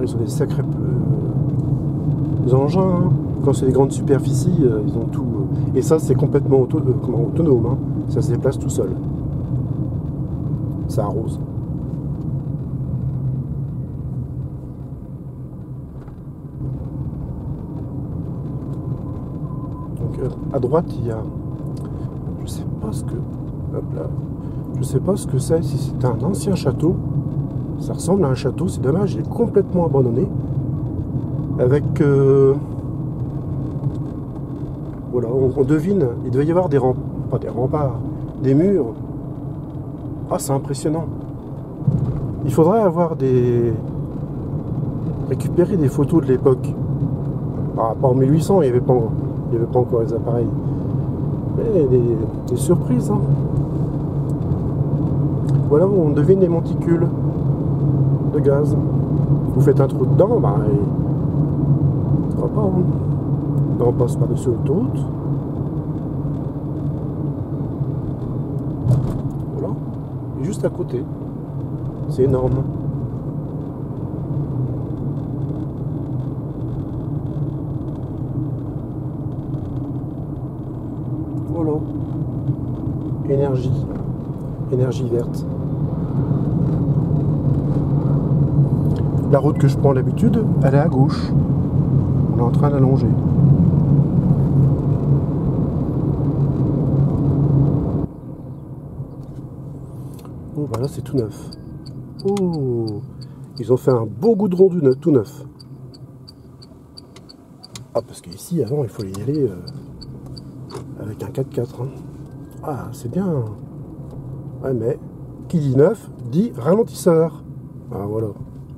ils ont des sacrés engins. Hein. Quand c'est des grandes superficies, ils ont tout. Et ça, c'est complètement autonome. Hein. Ça se déplace tout seul. Ça arrose. Donc à droite, il y a. Je sais pas ce que. Hop là. Je sais pas ce que c'est. Si c'est un ancien château. Ça ressemble à un château. C'est dommage, il est complètement abandonné. Avec. Voilà, on devine. Il devait y avoir des remparts. Pas des remparts. Des murs. Ah, c'est impressionnant. Il faudrait avoir récupérer des photos de l'époque. Par rapport à 1800, il n'y avait pas encore les appareils. Mais des surprises. Hein. Voilà, on devine les monticules de gaz. Vous faites un trou dedans, bah, ça va pas. Hein. Là, on passe par-dessus l'autoroute. Voilà. Et juste à côté. C'est énorme. Voilà. Énergie verte. La route que je prends d'habitude, elle est à gauche. On est en train d'allonger. Oh, bah là c'est tout neuf. Oh, ils ont fait un beau goudron tout neuf. Ah, parce qu'ici, avant, il faut y aller avec un 4x4. Hein. Ah, c'est bien. Ouais, mais qui dit neuf, dit ralentisseur. Ah, voilà.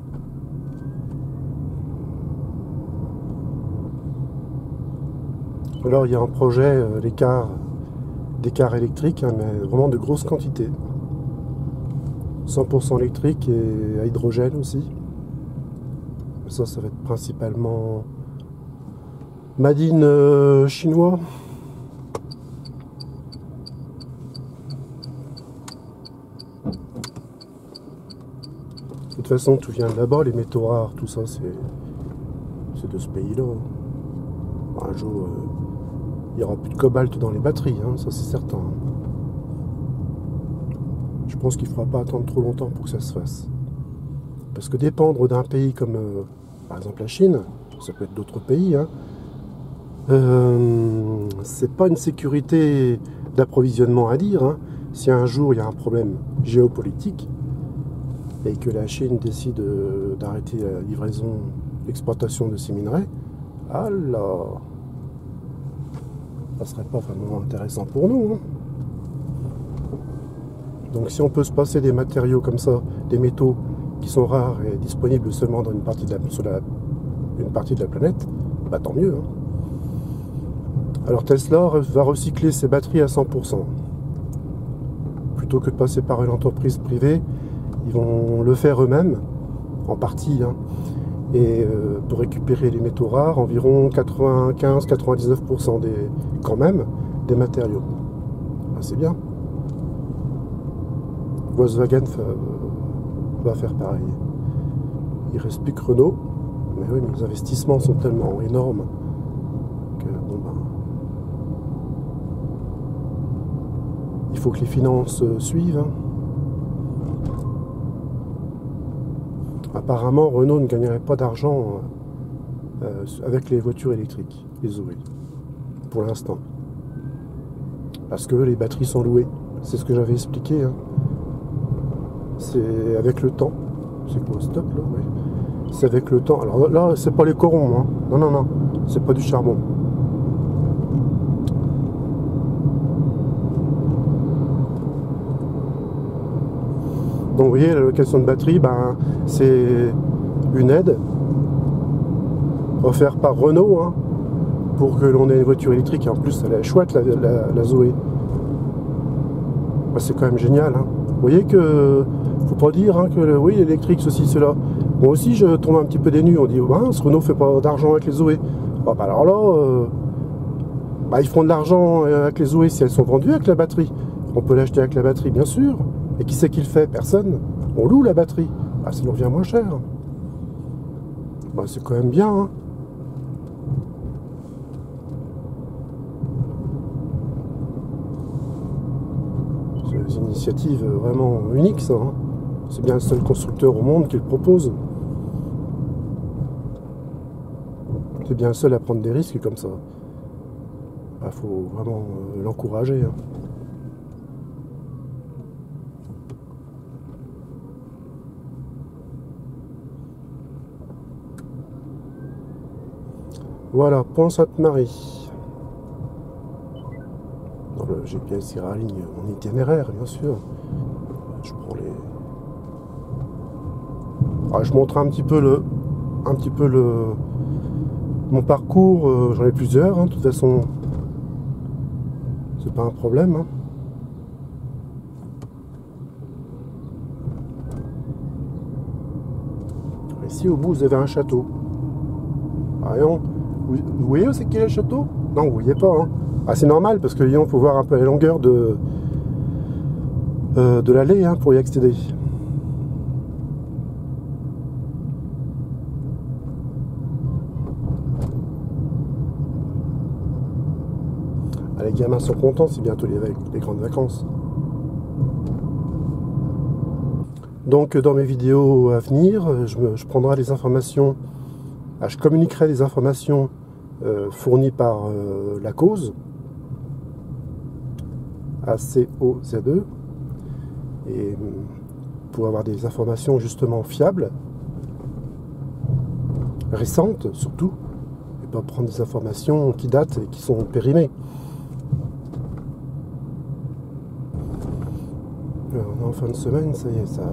Alors, il y a un projet, des cars électriques, hein, mais vraiment de grosses quantités. 100% électrique et à hydrogène aussi. Ça va être principalement made in chinois. De toute façon, tout vient de là-bas, les métaux rares, tout ça, c'est de ce pays-là. Un jour, il n'y aura plus de cobalt dans les batteries, hein, ça c'est certain. Je pense qu'il ne faudra pas attendre trop longtemps pour que ça se fasse. Parce que dépendre d'un pays comme, par exemple, la Chine, ça peut être d'autres pays, hein, c'est pas une sécurité d'approvisionnement à dire. Hein. Si un jour il y a un problème géopolitique et que la Chine décide d'arrêter la livraison, l'exportation de ces minerais, alors, ça serait pas vraiment intéressant pour nous. Hein. Donc si on peut se passer des matériaux comme ça, des métaux qui sont rares et disponibles seulement dans une partie de la planète, bah tant mieux. Hein. Alors Tesla va recycler ses batteries à 100%. Plutôt que de passer par une entreprise privée, ils vont le faire eux-mêmes, en partie. Hein. Et pour récupérer les métaux rares, environ 95-99% quand même des matériaux. Ah, c'est bien. Volkswagen va faire pareil. Il reste plus que Renault. Mais oui, mais les investissements sont tellement énormes que bon ben, il faut que les finances suivent. Hein. Apparemment, Renault ne gagnerait pas d'argent avec les voitures électriques, les Zoé, pour l'instant. Parce que les batteries sont louées. C'est ce que j'avais expliqué. Hein. C'est avec le temps. C'est quoi, stop là? Oui. C'est avec le temps. Alors là, c'est pas les corons. Hein. Non, non, non. C'est pas du charbon. Donc vous voyez, la location de batterie, ben, c'est une aide offerte par Renault hein, pour que l'on ait une voiture électrique. Et en plus, elle est chouette, la Zoé. Ben, c'est quand même génial. Hein. Vous voyez que faut pas dire hein, que oui, l'électrique, ceci, cela. Moi aussi, je tombe un petit peu des nues. On dit, ben, ce Renault fait pas d'argent avec les Zoé. Ben, alors là, ben, ils feront de l'argent avec les Zoé si elles sont vendues avec la batterie. On peut l'acheter avec la batterie, bien sûr. Et qui c'est qui le fait? Personne. On loue la batterie. Ah, ça nous revient moins cher. Bah, c'est quand même bien, hein. C'est une initiative vraiment unique, ça, hein. C'est bien le seul constructeur au monde qui le propose. C'est bien le seul à prendre des risques comme ça. Bah, faut vraiment l'encourager, hein. Voilà, Pont Sainte-Marie. Dans le GPS, il raligne mon itinéraire, bien sûr. Je prends les... Ah, je montre un petit peu mon parcours. J'en ai plusieurs, hein, de toute façon. C'est pas un problème, hein. Ici, au bout, vous avez un château. Ah, non. Vous voyez où c'est qu'il y a le château? Non, vous voyez pas, hein. Ah, c'est normal, parce que Lyon, il faut voir un peu la longueur de l'allée, hein, pour y accéder. Ah, les gamins sont contents, c'est bientôt les grandes vacances. Donc, dans mes vidéos à venir, je prendrai des informations, je communiquerai des informations fournies par la cause, ACOZE, et pour avoir des informations justement fiables, récentes surtout, et pas prendre des informations qui datent et qui sont périmées. On est en fin de semaine, ça y est, ça...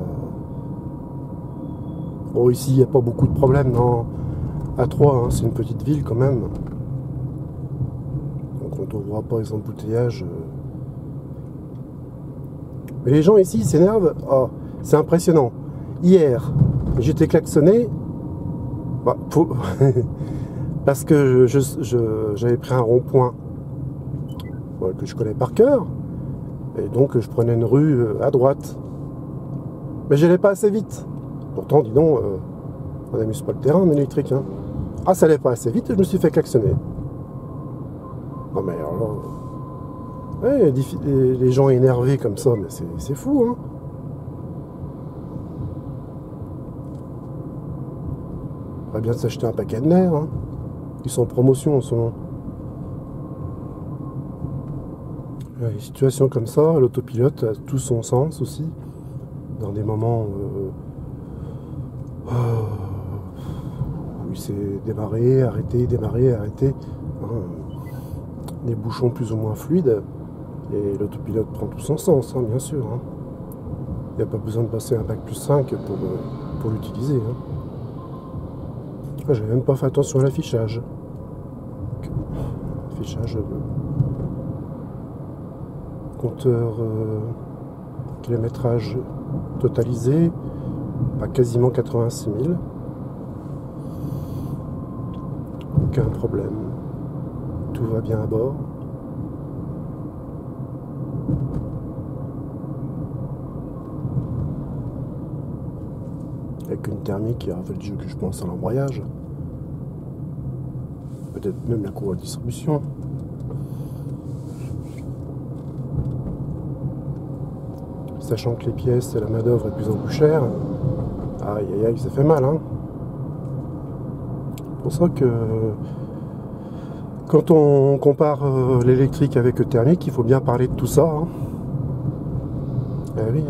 Bon, ici, il n'y a pas beaucoup de problèmes, non. À Troyes, hein, c'est une petite ville quand même. Donc on ne trouvera pas les embouteillages. Mais les gens ici s'énervent. Oh, c'est impressionnant. Hier, j'étais klaxonné. Bah, parce que j'avais pris un rond-point que je connais par cœur. Et donc je prenais une rue à droite. Mais j'allais pas assez vite. Pourtant, dis donc, on n'amuse pas le terrain en électrique, hein. Ah, ça allait pas assez vite et je me suis fait klaxonner. Non mais alors là... Ouais, les gens énervés comme ça, mais c'est fou, hein. Il faudrait bien s'acheter un paquet de nerfs, hein. Ils sont en promotion en ce moment. Une situation comme ça, l'autopilote a tout son sens aussi. Dans des moments où il s'est démarré, arrêté, démarré, arrêté. Hein, des bouchons plus ou moins fluides. Et l'autopilote prend tout son sens, hein, bien sûr. Hein. Il n'y a pas besoin de passer un bac plus 5 pour l'utiliser. Hein. Ah, j'avais même pas fait attention à l'affichage. Affichage... compteur kilométrage totalisé à quasiment 86 000. Aucun problème. Tout va bien à bord. Avec une thermique qui a fait le jeu que je pense à l'embrayage. Peut-être même la courroie de distribution. Sachant que les pièces et la main d'œuvre est de plus en plus chère. Aïe aïe aïe, ça fait mal, hein. C'est pour ça que quand on compare l'électrique avec le thermique, il faut bien parler de tout ça, hein. Eh oui, hein.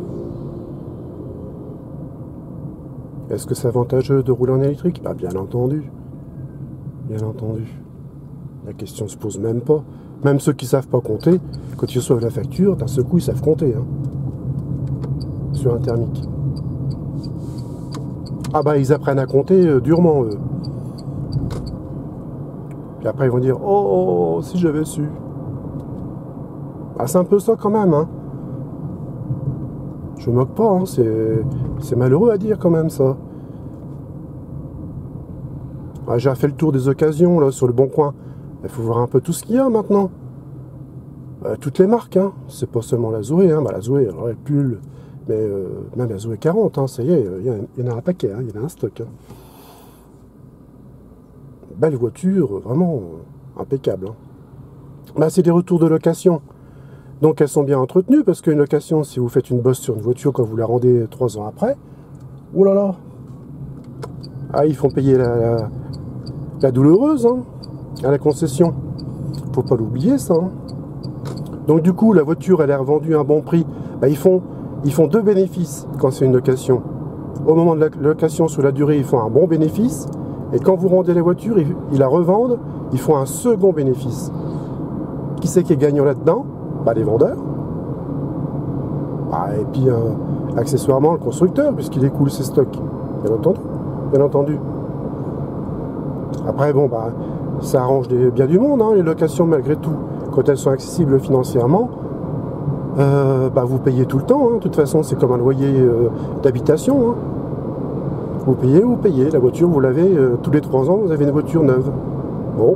Est-ce que c'est avantageux de rouler en électrique? Bah, bien entendu. Bien entendu. La question se pose même pas. Même ceux qui savent pas compter, quand ils reçoivent la facture, d'un seul coup, ils savent compter, hein. Sur un thermique. Ah bah ils apprennent à compter durement, eux. Puis après ils vont dire oh si j'avais su. Ah c'est un peu ça quand même, hein. Je me moque pas, hein. C'est malheureux à dire quand même ça. Ah, j'ai fait le tour des occasions là sur le Bon Coin. Il faut voir un peu tout ce qu'il y a maintenant. Toutes les marques, hein. C'est pas seulement la Zoé, hein. Bah, la Zoé, alors elle pull. Mais même la Zoé 40, hein, ça y est, il y en a un paquet, hein, il y en a un stock. Hein. belles voitures, vraiment impeccables. Hein. Bah, c'est des retours de location. Donc elles sont bien entretenues, parce qu'une location, si vous faites une bosse sur une voiture quand vous la rendez 3 ans après, oh là là, ah, ils font payer la douloureuse hein, à la concession. Faut pas l'oublier ça. Hein. Donc du coup, la voiture, elle est revendue à un bon prix. Bah, ils font 2 bénéfices quand c'est une location. Au moment de la location, sur la durée, ils font un bon bénéfice. Et quand vous rendez la voiture, ils la revendent, ils font un second bénéfice. Qui c'est qui est gagnant là-dedans? Bah, les vendeurs. Bah, et puis, accessoirement, le constructeur, puisqu'il écoule ses stocks. Bien entendu. Après, bon, bah, ça arrange bien du monde, hein, les locations, malgré tout. Quand elles sont accessibles financièrement, bah, vous payez tout le temps. Hein. De toute façon, c'est comme un loyer d'habitation. Hein. Vous payez. La voiture, vous l'avez tous les 3 ans, vous avez une voiture neuve. Bon.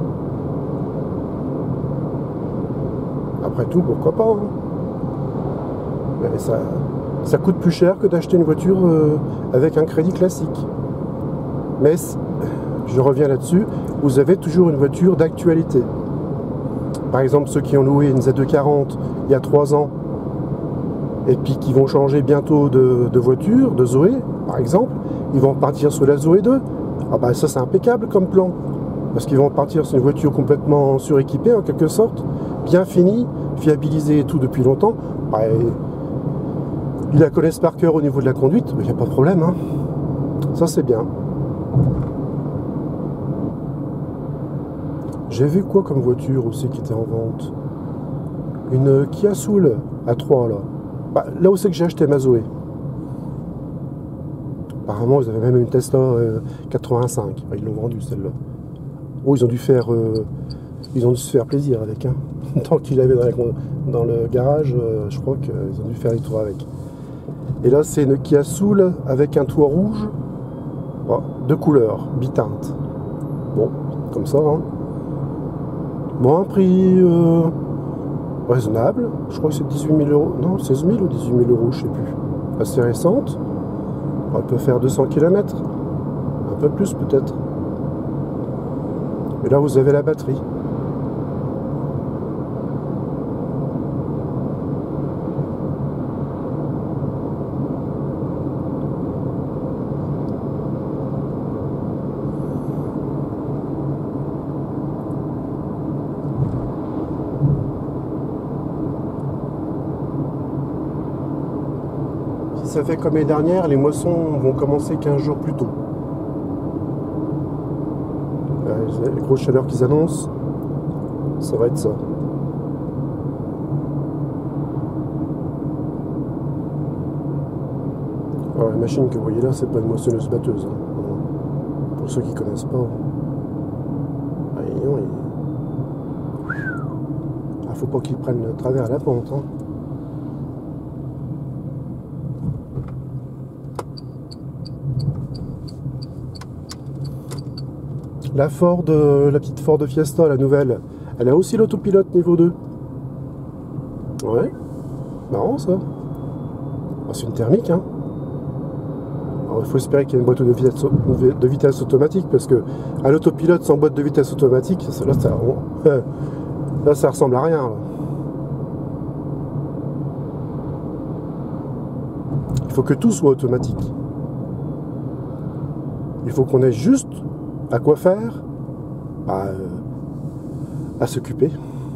Après tout, pourquoi pas. Hein. Mais ça coûte plus cher que d'acheter une voiture avec un crédit classique. Mais, je reviens là-dessus, vous avez toujours une voiture d'actualité. Par exemple, ceux qui ont loué une Z240 il y a 3 ans, et puis qui vont changer bientôt de voiture, de Zoé, par exemple, ils vont partir sur la Zoé 2. Ah bah ça c'est impeccable comme plan. Parce qu'ils vont partir sur une voiture complètement suréquipée en quelque sorte, bien finie, fiabilisée et tout depuis longtemps. Bah, ils la connaissent par cœur au niveau de la conduite, il n'y a pas de problème. Hein. Ça c'est bien. J'ai vu quoi comme voiture aussi qui était en vente? Une Kia Soul à 3 là. Bah, là où c'est que j'ai acheté ma Zoé. Apparemment, ils avaient même une Tesla 85. Ils l'ont vendue celle-là. Oh, ils ont dû se faire plaisir avec. Hein. Tant qu'il avait dans le garage, je crois qu'ils ont dû faire les tours avec. Et là, c'est une Kia Soul avec un toit rouge, oh, de couleur, biteinte. Bon, comme ça. Hein. Bon, un prix raisonnable. Je crois que c'est 18 000 euros. Non, 16 000 ou 18 000 euros, je sais plus. Assez récente. Elle peut faire 200 km. Un peu plus peut-être. Et là, vous avez la batterie. Ça fait comme les dernières, les moissons vont commencer 15 jours plus tôt. Les grosses chaleurs qu'ils annoncent, ça va être ça. Alors la machine que vous voyez là, c'est pas une moissonneuse batteuse. Hein. Pour ceux qui connaissent pas. Faut pas qu'ils prennent le travers à la pente. Hein. La petite Ford Fiesta, la nouvelle, elle a aussi l'autopilote niveau 2. Ouais, marrant ça. Oh, c'est une thermique, hein. Alors, il faut espérer qu'il y ait une boîte de vitesse automatique, parce que un autopilote sans boîte de vitesse automatique, là ça ressemble à rien. Là. Il faut que tout soit automatique. Il faut qu'on ait juste à quoi faire, à s'occuper.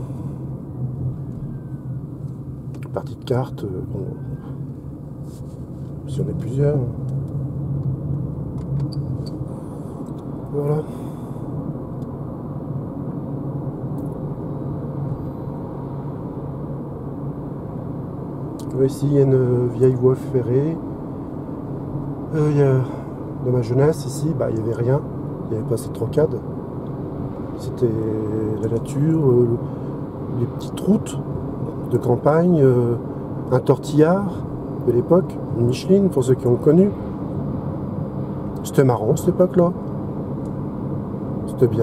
Partie de cartes, bon, si on est plusieurs. Voilà. Ici, il y a une vieille voie ferrée. Dans ma jeunesse, ici, il n'y avait rien. Il n'y avait pas cette rocade. C'était la nature, les petites routes de campagne, un tortillard de l'époque, une Micheline pour ceux qui ont connu. C'était marrant cette époque-là. C'était bien.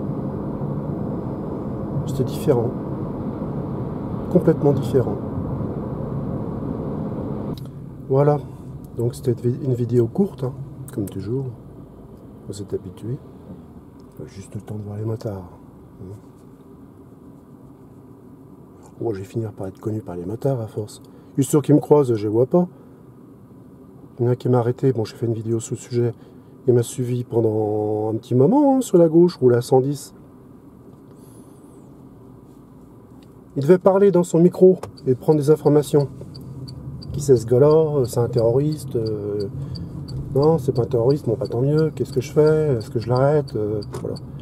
C'était différent. Complètement différent. Voilà. Donc c'était une vidéo courte, hein, comme toujours. Vous êtes habitués. Juste le temps de voir les motards. Oh, je vais finir par être connu par les motards à force. Je suis sûr qu'ils me croisent, je les vois pas. Il y en a qui m'a arrêté, bon j'ai fait une vidéo sur le sujet. Il m'a suivi pendant un petit moment hein, sur la gauche, roule à 110. Il devait parler dans son micro et prendre des informations. Qui c'est ce gars-là? C'est un terroriste? Non, c'est pas un terroriste, bon pas tant mieux. Qu'est-ce que je fais? Est-ce que je l'arrête? Voilà.